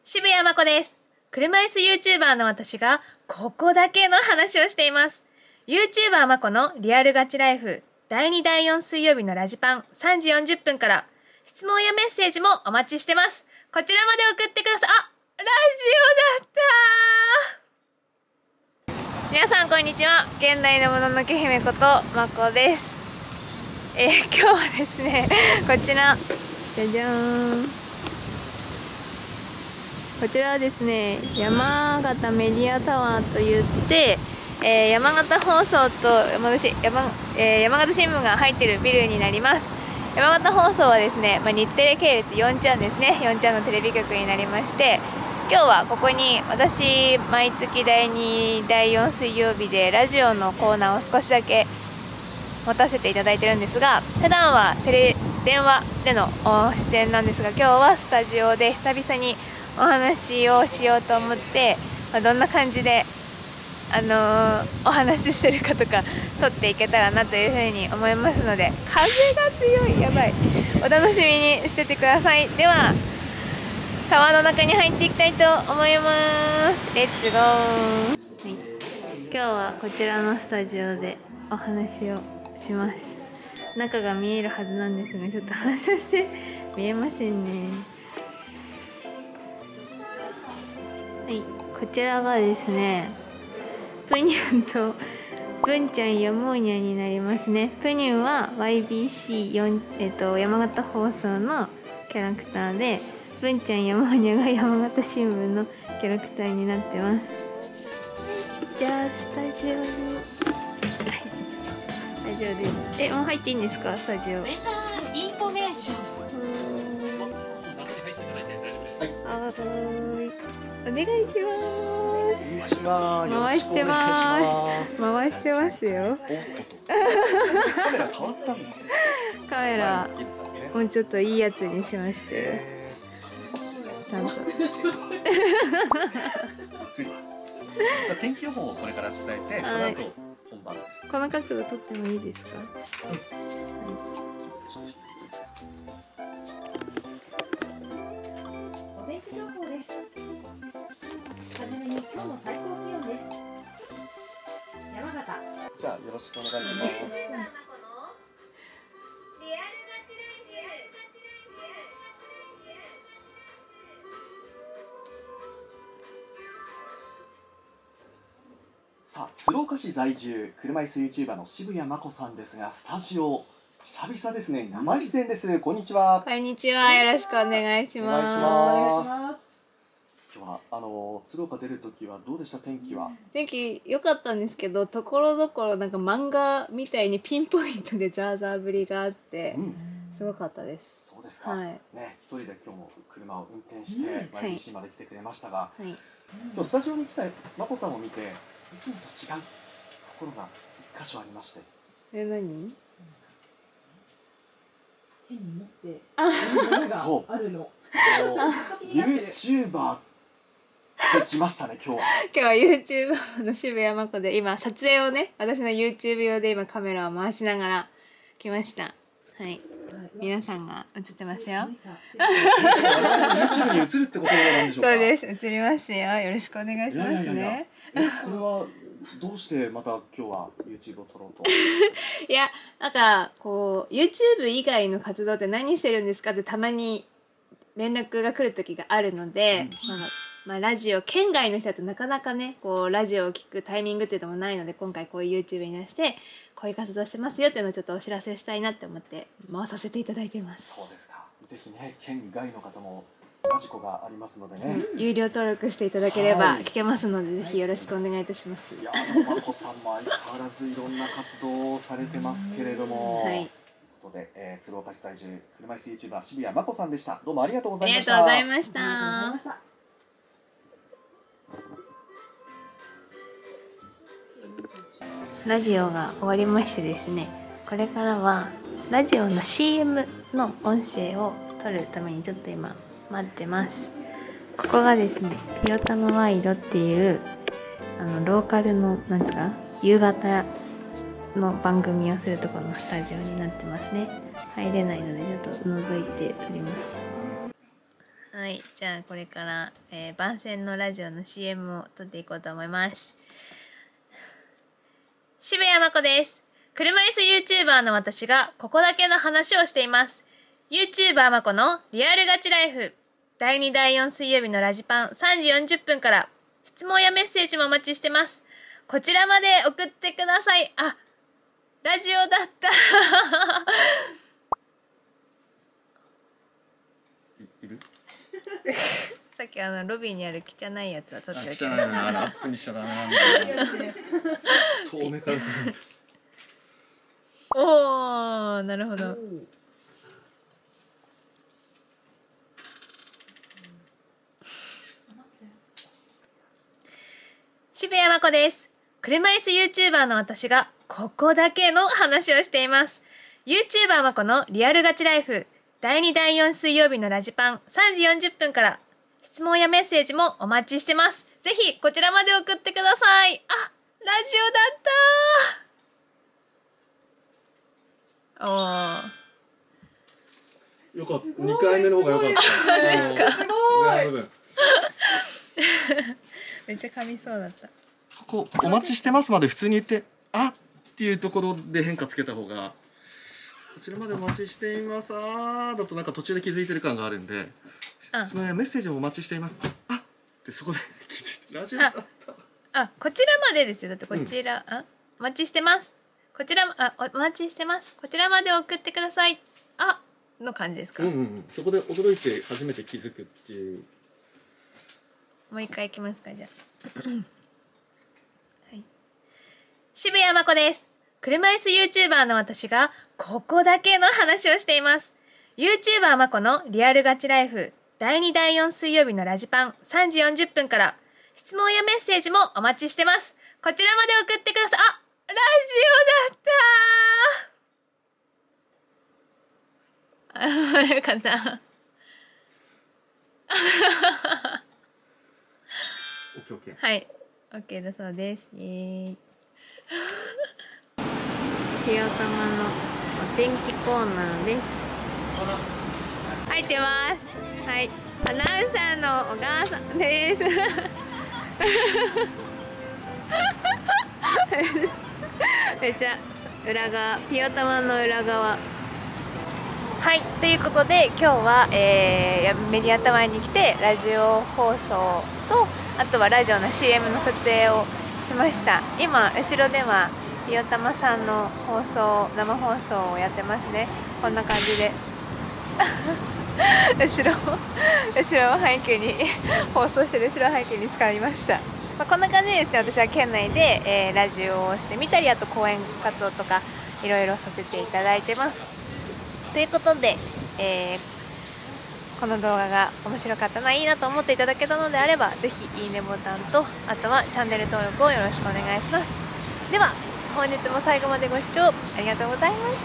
渋谷真子です。車椅子 YouTuber の私がここだけの話をしています。YouTuber 真子のリアルガチライフ第2第4水曜日のラジパン3時40分から質問やメッセージもお待ちしてます。こちらまで送ってください。あ、ラジオだった。皆さんこんにちは。現代のもののけ姫こと真子です。今日はですね、こちらじゃじゃーん。こちらはですね、山形メディアタワーといって、山形放送と山形新聞が入っているビルになります。山形放送はですね、日テレ系列4ちゃんですね、4ちゃんのテレビ局になりまして、今日はここに私毎月第2第4水曜日でラジオのコーナーを少しだけ持たせていただいてるんですが、普段は電話での出演なんですが、今日はスタジオで久々にお話をしようと思って、どんな感じでお話ししてるかとか撮っていけたらなというふうに思いますので、風が強い、やばい、お楽しみにしててください。ではタワーの中に入っていきたいと思います。レッツゴー。はい、今日はこちらのスタジオでお話をします。中が見えるはずなんですが、ちょっと反射して見えませんね。はい、こちらがですね、プニュンと文ちゃんやもーにゃになりますね。プニュンは YBC4、山形放送のキャラクターで、文ちゃんやもーにゃが山形新聞のキャラクターになってます。じゃあスタジオに、はい、スタジオです。もう入っていいんですか、スタジオ。ウェザーインフォメーション。お願いします。回してます。回してますよ。 カメラ変わったんですよ。 カメラもうちょっといいやつにしましたよ。ちゃんと。 天気予報をこれから伝えて、その後本番です。 この角度撮ってもいいですか？ お天気情報です。はじめに今日の最高気温です。山形。 じゃあよろしくお願いします。さあ、鶴岡市在住車椅子 YouTuber の渋谷真子さんですが、スタジオ久々ですね。生出演です。こんにちは。 こんにちは。よろしくお願いします。 お願いします。今日は鶴岡出るときはどうでした？天気は。 天気良かったんですけど、ところどころなんか漫画みたいにピンポイントでザーザー降りがあって、すごかったです。 そうですか。 はい、 ね、一人で今日も車を運転して YBC まで来てくれましたが、 はい、 今日スタジオに来た真子さんを見て、いつもと違うところが一箇所ありまして。 何？ 手に持ってものがあるの。 YouTuber って来ましたね、今日は。 今日は YouTuber の渋谷真子で、今撮影をね、私の YouTube 用で今カメラを回しながら来ました。はい。皆さんが映ってますよ。 YouTube に映るってことなんでしょうか。 そうです。映りますよ。よろしくお願いしますね。 これはどうしてまた今日は YouTube を撮ろうと。 いや、なんかこう YouTube 以外の活動って何してるんですかってたまに連絡が来る時があるので、ラジオ県外の人だとなかなかね、こうラジオを聞くタイミングっていうのもないので、今回こういう YouTube に出してこういう活動してますよっていうのをちょっとお知らせしたいなって思って回させていただいてます。 そうですか。ぜひね、県外の方もラジコがありますのでね、 有料登録していただければ聞けますので、ぜひよろしくお願いいたします。 いや、真子さんも相変わらずいろんな活動をされてますけれども、はい、ということで、鶴岡市在住車椅子 YouTuber 渋谷真子さんでした。どうもありがとうございました。 ありがとうございました。ラジオが終わりましてですね、これからはラジオの CM の音声を撮るためにちょっと今待ってます。ここがですね、ピヨタマワイドっていうローカルのなんですか、夕方の番組をするところのスタジオになってますね。入れないのでちょっと覗いて撮ります。 はい、じゃあこれから、番宣のラジオの CM を撮っていこうと思います。渋谷真子です。車椅子 YouTuber の私がここだけの話をしています。YouTuber 真子のリアルガチライフ。第2第4水曜日のラジパン3時40分から質問やメッセージもお待ちしてます。こちらまで送ってください。あ、ラジオだったいるさっきロビーにある汚いやつは撮っておき汚います。 のあれアップにしちゃダメなんだよ遠目からするおー、なるほど。渋谷真子です。車椅子 YouTuber の私がここだけの話をしています。YouTuber 真子のリアルガチライフ第2第4水曜日のラジパン3時40分から質問やメッセージもお待ちしてます。ぜひこちらまで送ってください。あ、ラジオだったー。おー。 よかった。2回目の方がよかった。 ですか。 すごい。 めっちゃ噛みそうだった。 ここお待ちしてますまで普通に言ってあっていうところで変化つけた方がこちらまでお待ちしていますだとなんか途中で気づいてる感があるんで質問やメッセージもお待ちしていますあってそこで気づいてラジオだったあ、こちらまでですよ。だってこちら、お待ちしてます。こちら、お待ちしてます。こちらまで送ってください。あ、の感じですか。 そこで驚いて初めて気づくっていうもう一回いきますか、じゃあ。はい。渋谷真子です。車椅子 YouTuber の私がここだけの話をしています。YouTuber 真子のリアルガチライフ第2第4水曜日のラジパン3時40分から質問やメッセージもお待ちしてます。こちらまで送ってください。あ、ラジオだったー。よかった。 オッケー。 はい、OK だそうです。イエーイ。ひよたまのお天気コーナーです。入ってます。はい、アナウンサーの小川さんです。めっちゃ裏側、ひよたまの裏側。はい、ということで今日は、メディアタワーに来てラジオ放送とあとはラジオの CM の撮影をしました。今後ろではひよたまさんの生放送をやってますね。こんな感じで後ろを背景に放送してる後ろ背景に使いました。こんな感じでですね、私は県内で、ラジオをしてみたり、あと講演活動とかいろいろさせていただいてます。ということで、この動画が面白かったな、いいなと思っていただけたのであればぜひいいねボタンとあとはチャンネル登録をよろしくお願いします。では本日も最後までご視聴ありがとうございました。